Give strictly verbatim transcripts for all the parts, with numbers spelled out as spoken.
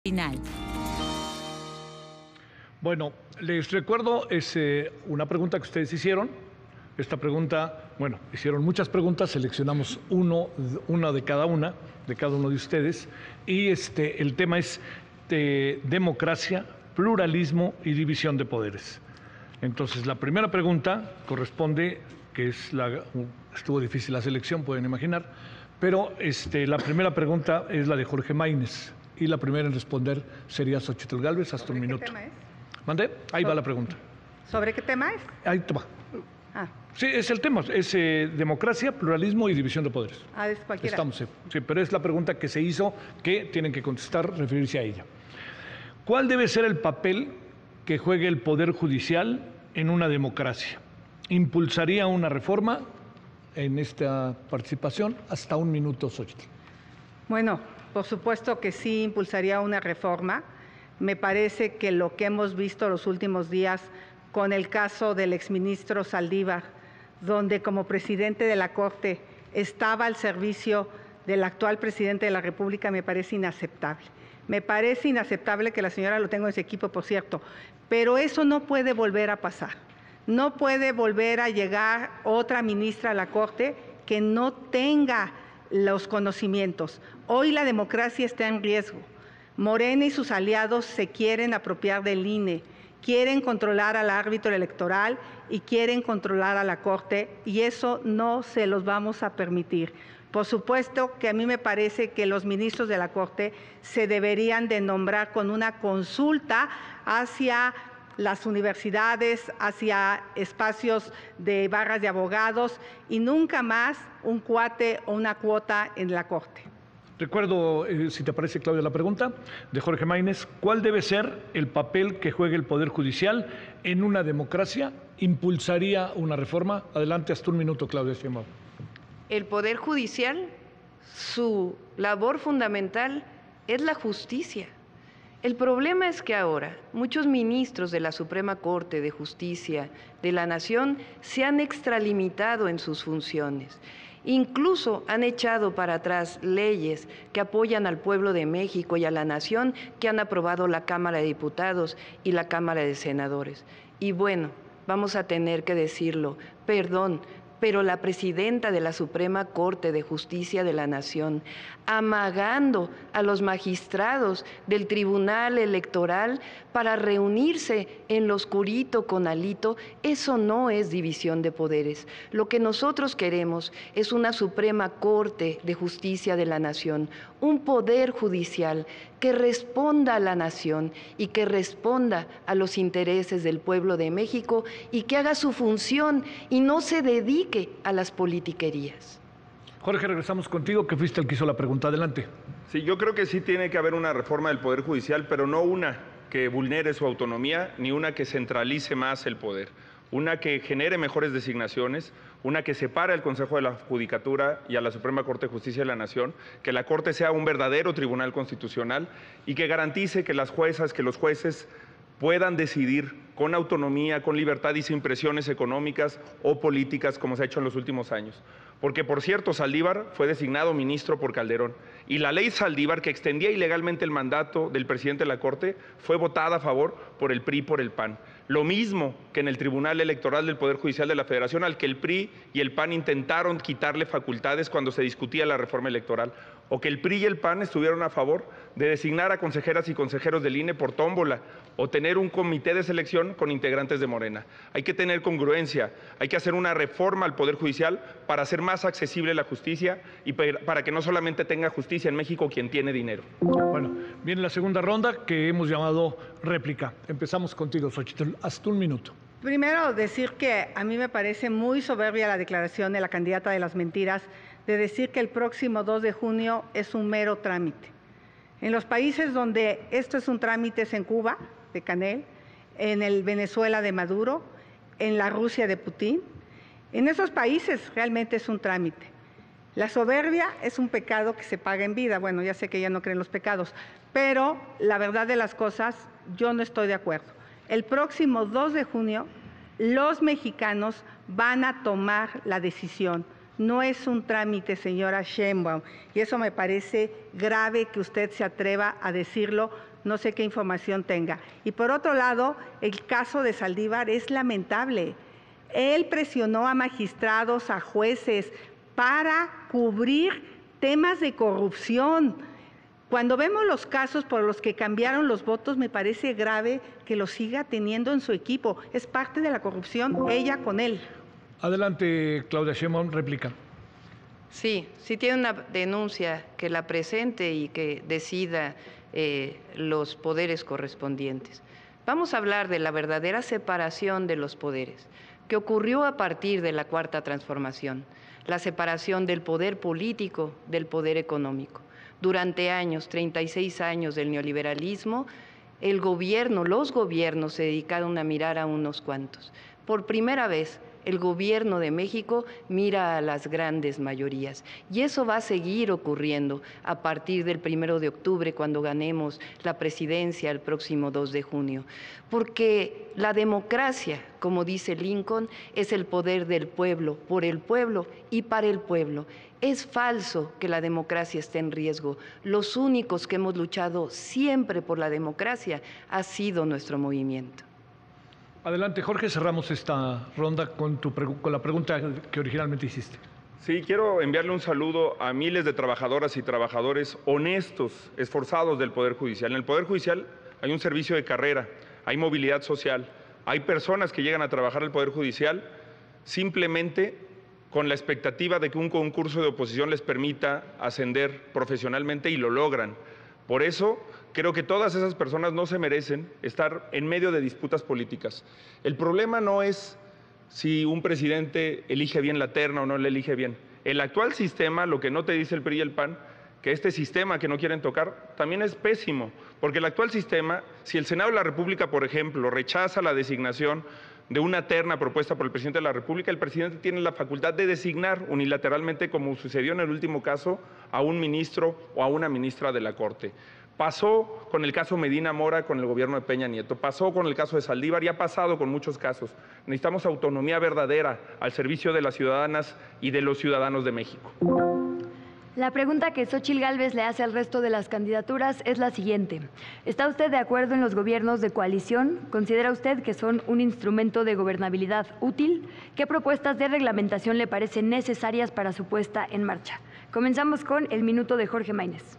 Final. Bueno, les recuerdo es eh, una pregunta que ustedes hicieron. Esta pregunta, bueno, hicieron muchas preguntas, seleccionamos uno, una de cada una, de cada uno de ustedes, y este, el tema es de democracia, pluralismo y división de poderes. Entonces, la primera pregunta corresponde, que es la, estuvo difícil la selección, pueden imaginar, pero este, la primera pregunta es la de Jorge Maínez, y la primera en responder sería Xochitl Gálvez, hasta un minuto. ¿Sobre qué tema es? ¿Mandé? Ahí So- va la pregunta. ¿Sobre qué tema es? Ahí te va. Ah, Sí, es el tema, es eh, democracia, pluralismo y división de poderes. ah, es cualquiera. Estamos, sí, sí, pero es la pregunta que se hizo, que tienen que contestar, referirse a ella. ¿Cuál debe ser el papel que juegue el Poder Judicial en una democracia? ¿Impulsaría una reforma en esta participación? Hasta un minuto, Xochitl. Bueno, por supuesto que sí impulsaría una reforma. Me parece que lo que hemos visto los últimos días con el caso del exministro Saldívar, donde como presidente de la Corte estaba al servicio del actual presidente de la República, me parece inaceptable. Me parece inaceptable que la señora lo tenga en su equipo, por cierto, pero eso no puede volver a pasar. No puede volver a llegar otra ministra a la Corte que no tenga los conocimientos. Hoy la democracia está en riesgo. Morena y sus aliados se quieren apropiar del I N E, quieren controlar al árbitro electoral y quieren controlar a la Corte, y eso no se los vamos a permitir. Por supuesto que a mí me parece que los ministros de la Corte se deberían de nombrar con una consulta hacia las universidades, hacia espacios de barras de abogados, y nunca más un cuate o una cuota en la Corte. Recuerdo, eh, si te parece, Claudia, la pregunta de Jorge Maínez. ¿Cuál debe ser el papel que juegue el Poder Judicial en una democracia? ¿Impulsaría una reforma? Adelante, hasta un minuto, Claudia Sheinbaum. El Poder Judicial, su labor fundamental es la justicia. El problema es que ahora muchos ministros de la Suprema Corte de Justicia de la Nación se han extralimitado en sus funciones. Incluso han echado para atrás leyes que apoyan al pueblo de México y a la nación que han aprobado la Cámara de Diputados y la Cámara de Senadores. Y bueno, vamos a tener que decirlo, perdón, pero la presidenta de la Suprema Corte de Justicia de la Nación, amagando a los magistrados del Tribunal Electoral para reunirse en lo oscurito con Alito, eso no es división de poderes. Lo que nosotros queremos es una Suprema Corte de Justicia de la Nación, un poder judicial que responda a la nación y que responda a los intereses del pueblo de México y que haga su función y no se dedique a las politiquerías. Jorge, regresamos contigo, que fuiste el que hizo la pregunta. Adelante. Sí, yo creo que sí tiene que haber una reforma del Poder Judicial, pero no una que vulnere su autonomía, ni una que centralice más el poder. Una que genere mejores designaciones, una que separe al Consejo de la Judicatura y a la Suprema Corte de Justicia de la Nación, que la Corte sea un verdadero tribunal constitucional y que garantice que las juezas, que los jueces puedan decidir con autonomía, con libertad y sin presiones económicas o políticas como se ha hecho en los últimos años. Porque, por cierto, Saldívar fue designado ministro por Calderón y la ley Saldívar, que extendía ilegalmente el mandato del presidente de la Corte, fue votada a favor por el P R I y por el P A N. Lo mismo que en el Tribunal Electoral del Poder Judicial de la Federación, al que el P R I y el P A N intentaron quitarle facultades cuando se discutía la reforma electoral, o que el P R I y el P A N estuvieron a favor de designar a consejeras y consejeros del I N E por tómbola, o tener un comité de selección con integrantes de Morena. Hay que tener congruencia, hay que hacer una reforma al Poder Judicial para hacer más accesible la justicia y para que no solamente tenga justicia en México quien tiene dinero. Bueno, viene la segunda ronda, que hemos llamado réplica. Empezamos contigo, Xochitl. Hasta un minuto. Primero, decir que a mí me parece muy soberbia la declaración de la candidata de las mentiras de decir que el próximo dos de junio es un mero trámite. En los países donde esto es un trámite es en Cuba, de Canel, en el Venezuela de Maduro, en la Rusia de Putin. En esos países realmente es un trámite. La soberbia es un pecado que se paga en vida. Bueno, ya sé que ella no cree en los pecados, pero la verdad de las cosas, yo no estoy de acuerdo. El próximo dos de junio, los mexicanos van a tomar la decisión. No es un trámite, señora Sheinbaum, y eso me parece grave que usted se atreva a decirlo no sé qué información tenga. Y por otro lado, el caso de Saldívar es lamentable. Él presionó a magistrados, a jueces, para cubrir temas de corrupción. Cuando vemos los casos por los que cambiaron los votos, me parece grave que lo siga teniendo en su equipo. Es parte de la corrupción, ella con él. Adelante, Claudia Sheinbaum, réplica. Sí, si tiene una denuncia, que la presente y que decida eh, los poderes correspondientes. Vamos a hablar de la verdadera separación de los poderes, que ocurrió a partir de la Cuarta Transformación, la separación del poder político del poder económico. Durante años, treinta y seis años del neoliberalismo, el gobierno, los gobiernos se dedicaron a mirar a unos cuantos. Por primera vez, el gobierno de México mira a las grandes mayorías y eso va a seguir ocurriendo a partir del primero de octubre cuando ganemos la presidencia el próximo dos de junio. Porque la democracia, como dice Lincoln, es el poder del pueblo, por el pueblo y para el pueblo. Es falso que la democracia esté en riesgo. Los únicos que hemos luchado siempre por la democracia ha sido nuestro movimiento. Adelante, Jorge, cerramos esta ronda con, tu, con la pregunta que originalmente hiciste. Sí, quiero enviarle un saludo a miles de trabajadoras y trabajadores honestos, esforzados del Poder Judicial. En el Poder Judicial hay un servicio de carrera, hay movilidad social, hay personas que llegan a trabajar al Poder Judicial simplemente con la expectativa de que un concurso de oposición les permita ascender profesionalmente y lo logran. Por eso, creo que todas esas personas no se merecen estar en medio de disputas políticas. El problema no es si un presidente elige bien la terna o no le elige bien. El actual sistema, lo que no te dice el P R I y el P A N, que este sistema que no quieren tocar, también es pésimo, porque el actual sistema, si el Senado de la República, por ejemplo, rechaza la designación de una terna propuesta por el presidente de la República, el presidente tiene la facultad de designar unilateralmente, como sucedió en el último caso, a un ministro o a una ministra de la Corte. Pasó con el caso Medina Mora con el gobierno de Peña Nieto, pasó con el caso de Saldívar y ha pasado con muchos casos. Necesitamos autonomía verdadera al servicio de las ciudadanas y de los ciudadanos de México. La pregunta que Xóchitl Gálvez le hace al resto de las candidaturas es la siguiente. ¿Está usted de acuerdo en los gobiernos de coalición? ¿Considera usted que son un instrumento de gobernabilidad útil? ¿Qué propuestas de reglamentación le parecen necesarias para su puesta en marcha? Comenzamos con el minuto de Jorge Maínez.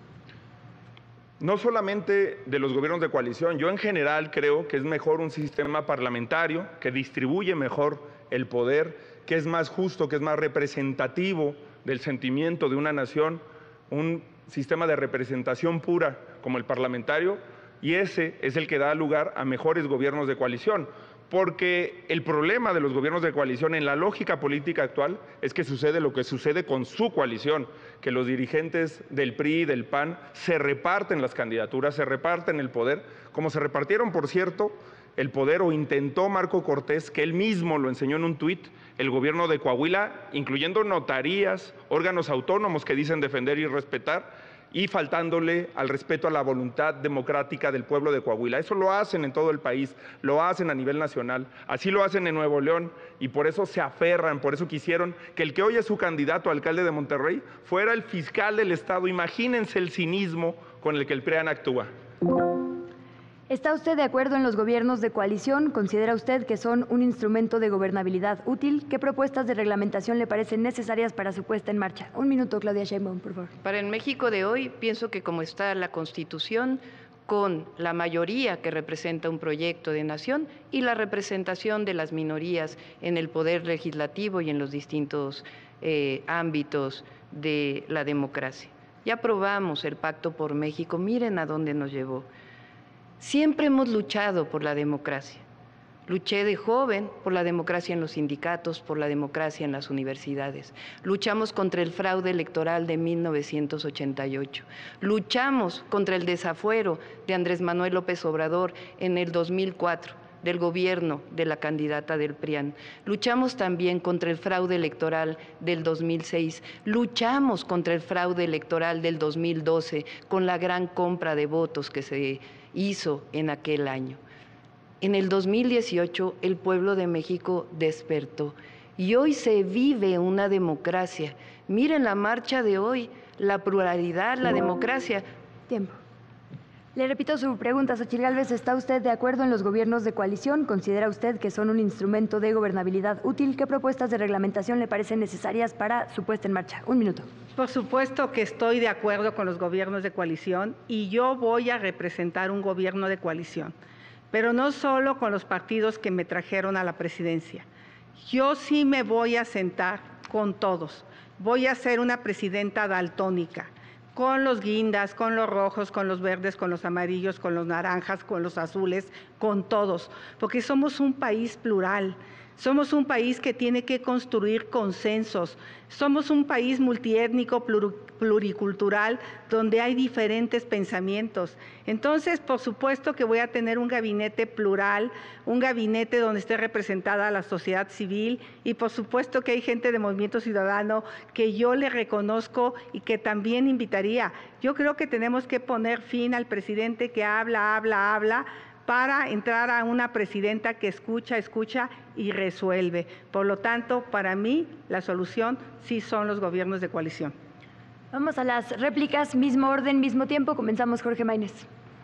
No solamente de los gobiernos de coalición, yo en general creo que es mejor un sistema parlamentario que distribuye mejor el poder, que es más justo, que es más representativo del sentimiento de una nación, un sistema de representación pura como el parlamentario, y ese es el que da lugar a mejores gobiernos de coalición. Porque el problema de los gobiernos de coalición en la lógica política actual es que sucede lo que sucede con su coalición, que los dirigentes del P R I y del P A N se reparten las candidaturas, se reparten el poder, como se repartieron, por cierto, el poder o intentó Marco Cortés, que él mismo lo enseñó en un tuit, el gobierno de Coahuila, incluyendo notarías, órganos autónomos que dicen defender y respetar, y faltándole al respeto a la voluntad democrática del pueblo de Coahuila. Eso lo hacen en todo el país, lo hacen a nivel nacional, así lo hacen en Nuevo León y por eso se aferran, por eso quisieron que el que hoy es su candidato a alcalde de Monterrey fuera el fiscal del Estado. Imagínense el cinismo con el que el P R I A N actúa. ¿Está usted de acuerdo en los gobiernos de coalición? ¿Considera usted que son un instrumento de gobernabilidad útil? ¿Qué propuestas de reglamentación le parecen necesarias para su puesta en marcha? Un minuto, Claudia Sheinbaum, por favor. Para el México de hoy, pienso que como está la Constitución, con la mayoría que representa un proyecto de nación y la representación de las minorías en el poder legislativo y en los distintos eh, ámbitos de la democracia. Ya aprobamos el Pacto por México, miren a dónde nos llevó. Siempre hemos luchado por la democracia. Luché de joven por la democracia en los sindicatos, por la democracia en las universidades. Luchamos contra el fraude electoral de mil novecientos ochenta y ocho. Luchamos contra el desafuero de Andrés Manuel López Obrador en el dos mil cuatro, del gobierno de la candidata del P R I A N. Luchamos también contra el fraude electoral del dos mil seis. Luchamos contra el fraude electoral del dos mil doce con la gran compra de votos que se hizo en aquel año. En el dos mil dieciocho el pueblo de México despertó y hoy se vive una democracia. Miren la marcha de hoy, la pluralidad, la democracia. Tiempo. Le repito su pregunta, Xóchitl Gálvez. ¿Está usted de acuerdo en los gobiernos de coalición? ¿Considera usted que son un instrumento de gobernabilidad útil? ¿Qué propuestas de reglamentación le parecen necesarias para su puesta en marcha? Un minuto. Por supuesto que estoy de acuerdo con los gobiernos de coalición y yo voy a representar un gobierno de coalición, pero no solo con los partidos que me trajeron a la presidencia. Yo sí me voy a sentar con todos. Voy a ser una presidenta daltónica, con los guindas, con los rojos, con los verdes, con los amarillos, con los naranjas, con los azules, con todos, porque somos un país plural. Somos un país que tiene que construir consensos. Somos un país multiétnico, pluricultural, donde hay diferentes pensamientos. Entonces, por supuesto que voy a tener un gabinete plural, un gabinete donde esté representada la sociedad civil y por supuesto que hay gente de Movimiento Ciudadano que yo le reconozco y que también invitaría. Yo creo que tenemos que poner fin al presidente que habla, habla, habla, para entrar a una presidenta que escucha, escucha y resuelve. Por lo tanto, para mí, la solución sí son los gobiernos de coalición. Vamos a las réplicas, mismo orden, mismo tiempo. Comenzamos, Jorge Maínez.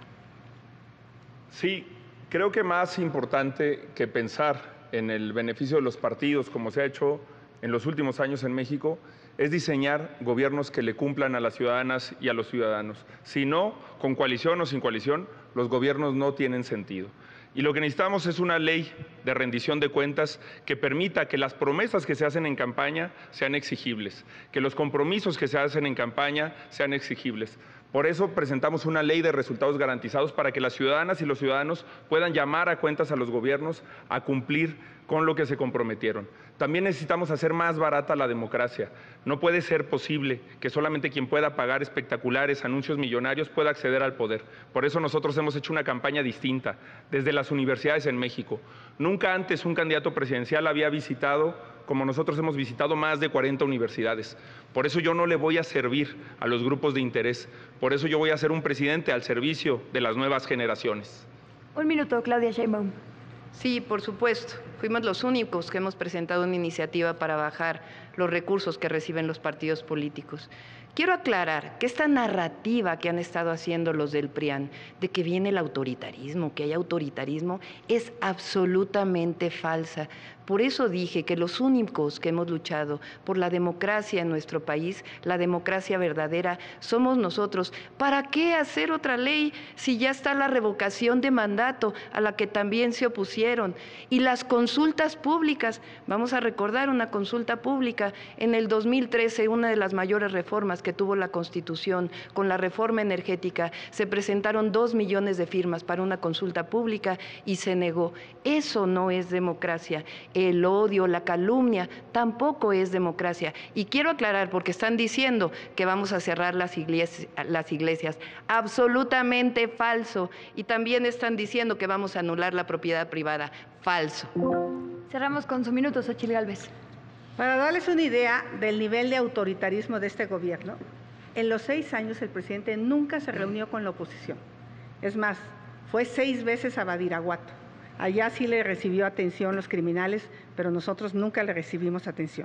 Sí, creo que más importante que pensar en el beneficio de los partidos, como se ha hecho en los últimos años en México, es diseñar gobiernos que le cumplan a las ciudadanas y a los ciudadanos. Si no, con coalición o sin coalición, los gobiernos no tienen sentido. Y lo que necesitamos es una ley de rendición de cuentas que permita que las promesas que se hacen en campaña sean exigibles, que los compromisos que se hacen en campaña sean exigibles. Por eso presentamos una ley de resultados garantizados para que las ciudadanas y los ciudadanos puedan llamar a cuentas a los gobiernos a cumplir con lo que se comprometieron. También necesitamos hacer más barata la democracia. No puede ser posible que solamente quien pueda pagar espectaculares anuncios millonarios pueda acceder al poder. Por eso nosotros hemos hecho una campaña distinta desde las universidades en México. Nunca antes un candidato presidencial había visitado, como nosotros hemos visitado, más de cuarenta universidades. Por eso yo no le voy a servir a los grupos de interés. Por eso yo voy a ser un presidente al servicio de las nuevas generaciones. Un minuto, Claudia Sheinbaum. Sí, por supuesto. Fuimos los únicos que hemos presentado una iniciativa para bajar los recursos que reciben los partidos políticos. Quiero aclarar que esta narrativa que han estado haciendo los del PRIAN de que viene el autoritarismo, que hay autoritarismo, es absolutamente falsa. Por eso dije que los únicos que hemos luchado por la democracia en nuestro país, la democracia verdadera, somos nosotros. ¿Para qué hacer otra ley si ya está la revocación de mandato a la que también se opusieron? Y las consultas públicas, vamos a recordar una consulta pública en el dos mil trece, una de las mayores reformas que tuvo la Constitución, con la reforma energética, se presentaron dos millones de firmas para una consulta pública y se negó. Eso no es democracia. El odio, la calumnia, tampoco es democracia. Y quiero aclarar, porque están diciendo que vamos a cerrar las iglesias, las iglesias. Absolutamente falso. Y también están diciendo que vamos a anular la propiedad privada. Falso. Cerramos con su minuto, Xóchitl Gálvez. Para darles una idea del nivel de autoritarismo de este gobierno, en los seis años el presidente nunca se reunió con la oposición. Es más, fue seis veces a Badiraguato. Allá sí le recibió atención los criminales, pero nosotros nunca le recibimos atención.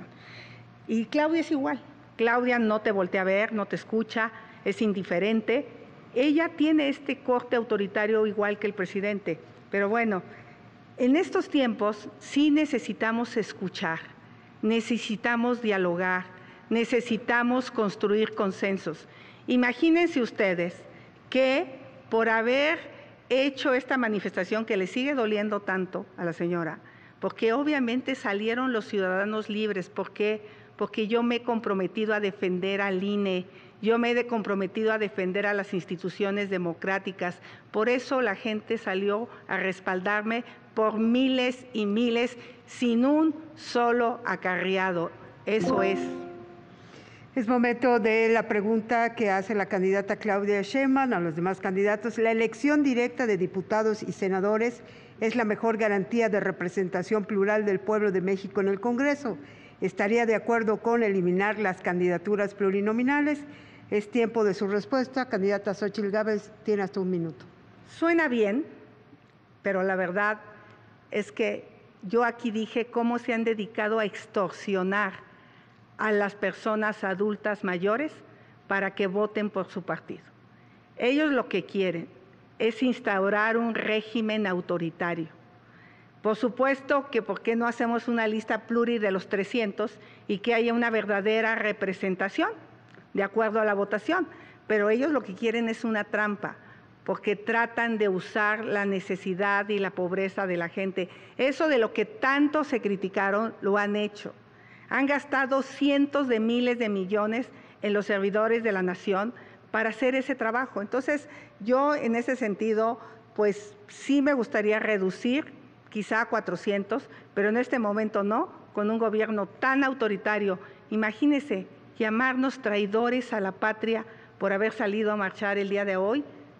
Y Claudia es igual. Claudia no te voltea a ver, no te escucha, es indiferente. Ella tiene este corte autoritario igual que el presidente. Pero bueno, en estos tiempos sí necesitamos escuchar, necesitamos dialogar, necesitamos construir consensos. Imagínense ustedes que por haber hecho esta manifestación que le sigue doliendo tanto a la señora, porque obviamente salieron los ciudadanos libres, ¿por qué? Porque yo me he comprometido a defender al I N E, yo me he comprometido a defender a las instituciones democráticas, por eso la gente salió a respaldarme por miles y miles, sin un solo acarreado, eso es. Es momento de la pregunta que hace la candidata Claudia Sheinbaum a los demás candidatos. La elección directa de diputados y senadores es la mejor garantía de representación plural del pueblo de México en el Congreso. ¿Estaría de acuerdo con eliminar las candidaturas plurinominales? Es tiempo de su respuesta. Candidata Xóchitl Gálvez, tiene hasta un minuto. Suena bien, pero la verdad es que yo aquí dije cómo se han dedicado a extorsionar a las personas adultas mayores para que voten por su partido. Ellos lo que quieren es instaurar un régimen autoritario. Por supuesto que ¿por qué no hacemos una lista pluri de los trescientos y que haya una verdadera representación de acuerdo a la votación? Pero ellos lo que quieren es una trampa, porque tratan de usar la necesidad y la pobreza de la gente. Eso de lo que tanto se criticaron, lo han hecho. Han gastado cientos de miles de millones en los servidores de la nación para hacer ese trabajo. Entonces, yo en ese sentido, pues sí me gustaría reducir, quizá a cuatrocientos, pero en este momento no, con un gobierno tan autoritario. Imagínense llamarnos traidores a la patria por haber salido a marchar el día de hoy.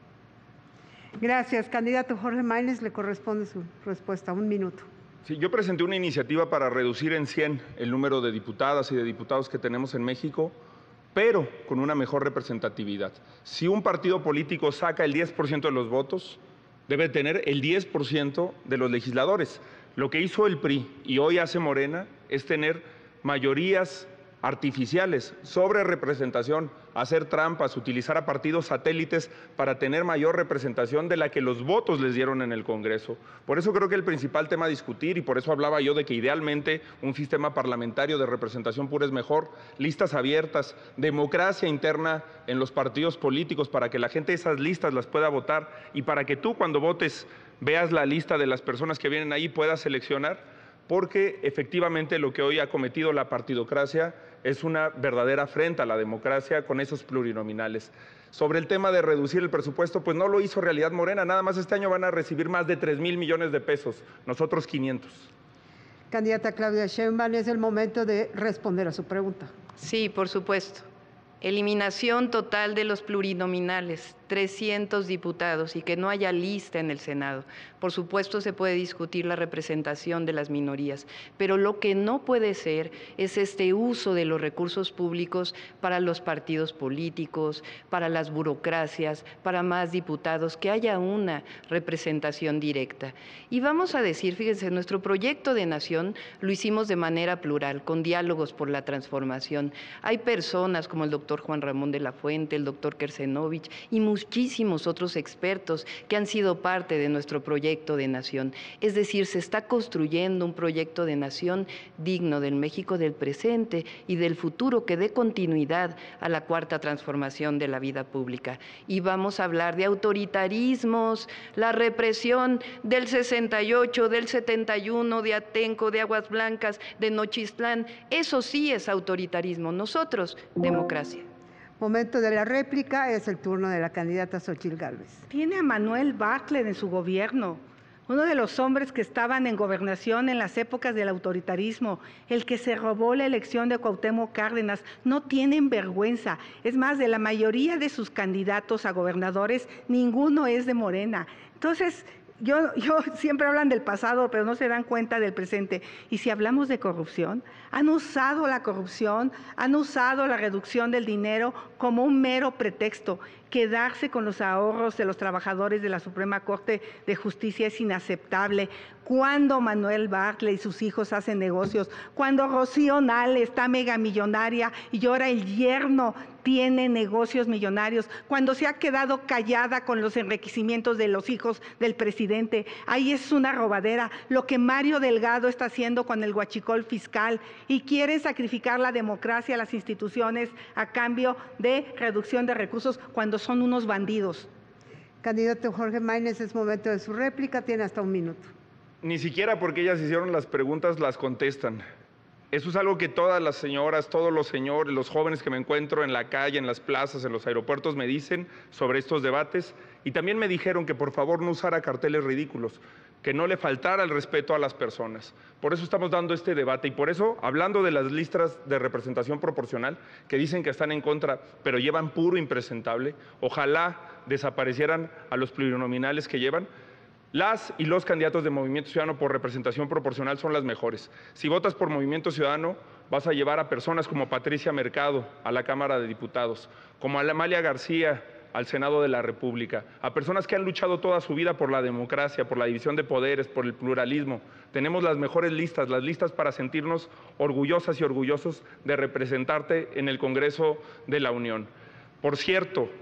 Gracias. Candidato Jorge Maínez, le corresponde su respuesta. Un minuto. Sí, yo presenté una iniciativa para reducir en cien el número de diputadas y de diputados que tenemos en México, pero con una mejor representatividad. Si un partido político saca el diez por ciento de los votos, debe tener el diez por ciento de los legisladores. Lo que hizo el P R I y hoy hace Morena es tener mayorías artificiales, sobre representación, hacer trampas, utilizar a partidos satélites para tener mayor representación de la que los votos les dieron en el Congreso. Por eso creo que el principal tema a discutir, y por eso hablaba yo de que idealmente un sistema parlamentario de representación pura es mejor, listas abiertas, democracia interna en los partidos políticos para que la gente de esas listas las pueda votar y para que tú cuando votes veas la lista de las personas que vienen ahí y puedas seleccionar, porque efectivamente lo que hoy ha cometido la partidocracia es una verdadera afrenta a la democracia con esos plurinominales. Sobre el tema de reducir el presupuesto, pues no lo hizo Realidad Morena, nada más este año van a recibir más de tres mil millones de pesos, nosotros quinientos. Candidata Claudia Sheinbaum, es el momento de responder a su pregunta. Sí, por supuesto. Eliminación total de los plurinominales, trescientos diputados y que no haya lista en el Senado. Por supuesto se puede discutir la representación de las minorías, pero lo que no puede ser es este uso de los recursos públicos para los partidos políticos, para las burocracias, para más diputados, que haya una representación directa. Y vamos a decir, fíjense, nuestro proyecto de nación lo hicimos de manera plural, con diálogos por la transformación. Hay personas como el doctor Juan Ramón de la Fuente, el doctor Kersenovich y muchísimos otros expertos que han sido parte de nuestro proyecto de nación. Es decir, se está construyendo un proyecto de nación digno del México del presente y del futuro que dé continuidad a la cuarta transformación de la vida pública. Y vamos a hablar de autoritarismos, la represión del sesenta y ocho, del setenta y uno, de Atenco, de Aguas Blancas, de Nochistlán. Eso sí es autoritarismo. Nosotros, democracia. Momento de la réplica, es el turno de la candidata Xóchitl Gálvez. Tiene a Manuel Bartlett en su gobierno, uno de los hombres que estaban en gobernación en las épocas del autoritarismo, el que se robó la elección de Cuauhtémoc Cárdenas. No tienen vergüenza. Es más, de la mayoría de sus candidatos a gobernadores, ninguno es de Morena. Entonces, Yo, yo siempre hablan del pasado, pero no se dan cuenta del presente. Y si hablamos de corrupción, han usado la corrupción, han usado la reducción del dinero como un mero pretexto. Quedarse con los ahorros de los trabajadores de la Suprema Corte de Justicia es inaceptable. Cuando Manuel Bartlett y sus hijos hacen negocios, cuando Rocío Nale está megamillonaria y ahora el yerno tiene negocios millonarios, cuando se ha quedado callada con los enriquecimientos de los hijos del presidente, ahí es una robadera. Lo que Mario Delgado está haciendo con el huachicol fiscal y quiere sacrificar la democracia, las instituciones a cambio de reducción de recursos cuando son unos bandidos. Candidato Jorge Maínez, es momento de su réplica, tiene hasta un minuto. Ni siquiera porque ellas hicieron las preguntas las contestan. Eso es algo que todas las señoras, todos los señores, los jóvenes que me encuentro en la calle, en las plazas, en los aeropuertos me dicen sobre estos debates, y también me dijeron que por favor no usara carteles ridículos, que no le faltara el respeto a las personas. Por eso estamos dando este debate y por eso, hablando de las listas de representación proporcional, que dicen que están en contra, pero llevan puro impresentable, ojalá desaparecieran a los plurinominales que llevan. Las y los candidatos de Movimiento Ciudadano por representación proporcional son las mejores. Si votas por Movimiento Ciudadano, vas a llevar a personas como Patricia Mercado a la Cámara de Diputados, como a Amalia García al Senado de la República, a personas que han luchado toda su vida por la democracia, por la división de poderes, por el pluralismo. Tenemos las mejores listas, las listas para sentirnos orgullosas y orgullosos de representarte en el Congreso de la Unión. Por cierto,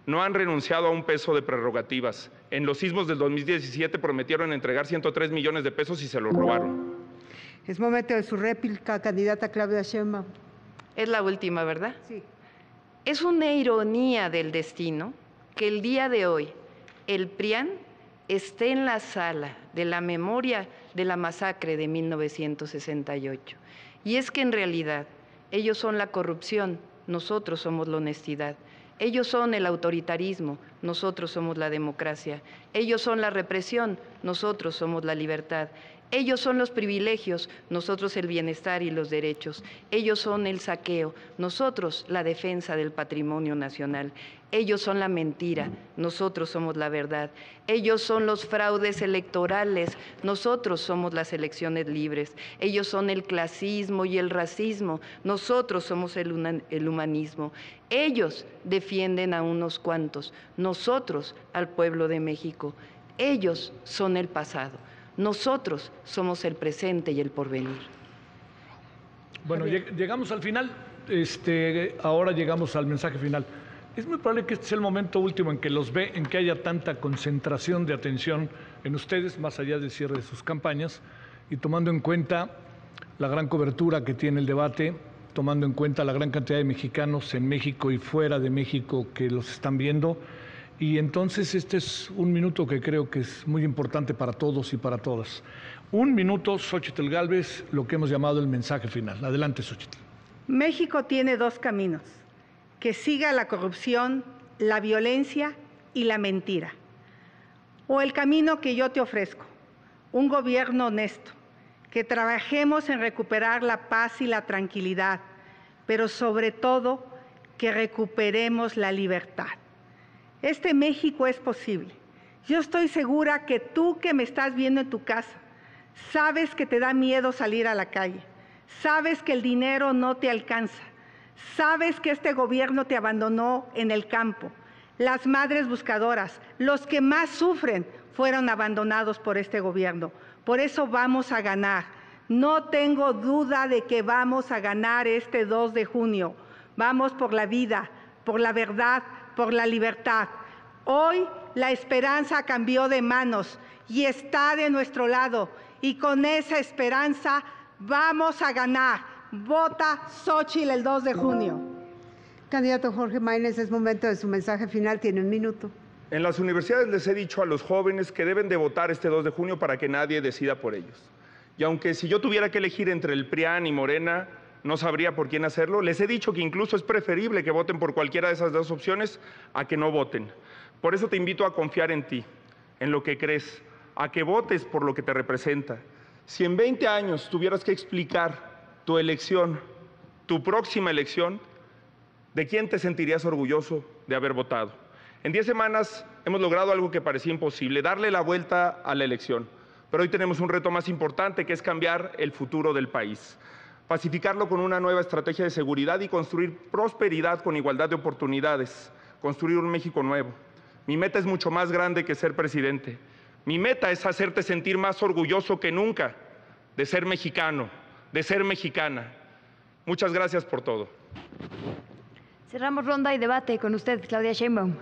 no han renunciado a un peso de prerrogativas. En los sismos del dos mil diecisiete prometieron entregar ciento tres millones de pesos y se los robaron. Es momento de su réplica, candidata Claudia Sheinbaum. Es la última, ¿verdad? Sí. Es una ironía del destino que el día de hoy el PRIAN esté en la sala de la memoria de la masacre de mil novecientos sesenta y ocho. Y es que en realidad ellos son la corrupción, nosotros somos la honestidad. Ellos son el autoritarismo, nosotros somos la democracia. Ellos son la represión, nosotros somos la libertad. Ellos son los privilegios, nosotros el bienestar y los derechos. Ellos son el saqueo, nosotros la defensa del patrimonio nacional. Ellos son la mentira, nosotros somos la verdad. Ellos son los fraudes electorales, nosotros somos las elecciones libres. Ellos son el clasismo y el racismo, nosotros somos el, el humanismo. Ellos defienden a unos cuantos, nosotros al pueblo de México. Ellos son el pasado. Nosotros somos el presente y el porvenir. Bueno, llegamos al final, este, ahora llegamos al mensaje final. Es muy probable que este sea el momento último en que los ve, en que haya tanta concentración de atención en ustedes, más allá del cierre de sus campañas, y tomando en cuenta la gran cobertura que tiene el debate, tomando en cuenta la gran cantidad de mexicanos en México y fuera de México que los están viendo. Y entonces este es un minuto que creo que es muy importante para todos y para todas. Un minuto, Xóchitl Gálvez, lo que hemos llamado el mensaje final. Adelante, Xóchitl. México tiene dos caminos: que siga la corrupción, la violencia y la mentira. O el camino que yo te ofrezco, un gobierno honesto, que trabajemos en recuperar la paz y la tranquilidad, pero sobre todo que recuperemos la libertad. Este México es posible. Yo estoy segura que tú que me estás viendo en tu casa, sabes que te da miedo salir a la calle, sabes que el dinero no te alcanza, sabes que este gobierno te abandonó en el campo. Las madres buscadoras, los que más sufren, fueron abandonados por este gobierno. Por eso vamos a ganar. No tengo duda de que vamos a ganar este dos de junio. Vamos por la vida, por la verdad, por la libertad. Hoy la esperanza cambió de manos y está de nuestro lado, y con esa esperanza vamos a ganar. Vota Xóchitl el dos de junio. Candidato Jorge Maínez, es momento de su mensaje final, tiene un minuto. En las universidades les he dicho a los jóvenes que deben de votar este dos de junio para que nadie decida por ellos. Y aunque si yo tuviera que elegir entre el PRIAN y Morena, no sabría por quién hacerlo, les he dicho que incluso es preferible que voten por cualquiera de esas dos opciones a que no voten. Por eso te invito a confiar en ti, en lo que crees, a que votes por lo que te representa. Si en veinte años tuvieras que explicar tu elección, tu próxima elección, ¿de quién te sentirías orgulloso de haber votado? En diez semanas hemos logrado algo que parecía imposible, darle la vuelta a la elección. Pero hoy tenemos un reto más importante, que es cambiar el futuro del país. Pacificarlo con una nueva estrategia de seguridad y construir prosperidad con igualdad de oportunidades. Construir un México nuevo. Mi meta es mucho más grande que ser presidente. Mi meta es hacerte sentir más orgulloso que nunca de ser mexicano, de ser mexicana. Muchas gracias por todo. Cerramos ronda y debate con usted, Claudia Sheinbaum.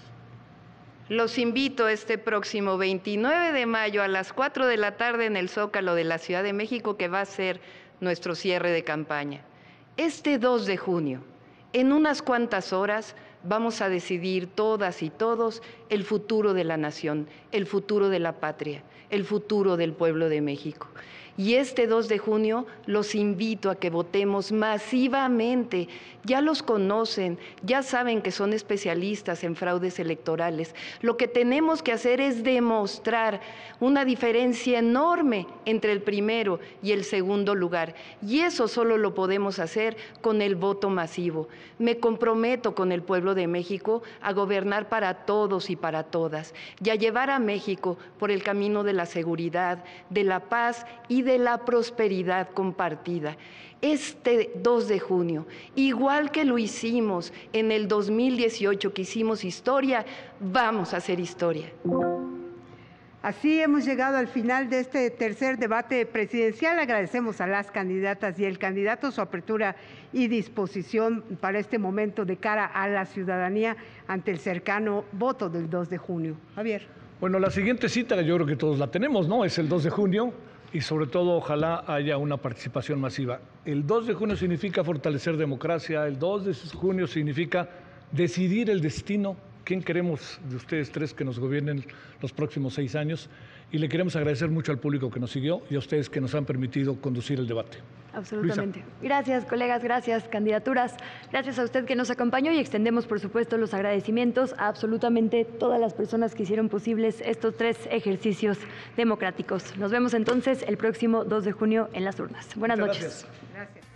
Los invito este próximo veintinueve de mayo a las cuatro de la tarde en el Zócalo de la Ciudad de México, que va a ser nuestro cierre de campaña. Este dos de junio, en unas cuantas horas, vamos a decidir todas y todos el futuro de la nación, el futuro de la patria, el futuro del pueblo de México. Y este dos de junio los invito a que votemos masivamente. Ya los conocen, ya saben que son especialistas en fraudes electorales. Lo que tenemos que hacer es demostrar una diferencia enorme entre el primero y el segundo lugar. Y eso solo lo podemos hacer con el voto masivo. Me comprometo con el pueblo de México a gobernar para todos y para todas, y a llevar a México por el camino de la seguridad, de la paz y de la prosperidad compartida. Este dos de junio, igual que lo hicimos en el dos mil dieciocho, que hicimos historia, vamos a hacer historia. Así hemos llegado al final de este tercer debate presidencial. Agradecemos a las candidatas y el candidato su apertura y disposición para este momento de cara a la ciudadanía ante el cercano voto del dos de junio. Javier. Bueno, la siguiente cita yo creo que todos la tenemos, ¿no? Es el dos de junio y sobre todo ojalá haya una participación masiva. El dos de junio significa fortalecer democracia, el dos de junio significa decidir el destino. ¿Quién queremos de ustedes tres que nos gobiernen los próximos seis años? Y le queremos agradecer mucho al público que nos siguió y a ustedes que nos han permitido conducir el debate. Absolutamente. Luisa. Gracias, colegas, gracias, candidaturas. Gracias a usted que nos acompañó y extendemos, por supuesto, los agradecimientos a absolutamente todas las personas que hicieron posibles estos tres ejercicios democráticos. Nos vemos entonces el próximo dos de junio en las urnas. Buenas Muchas noches. Gracias. Gracias.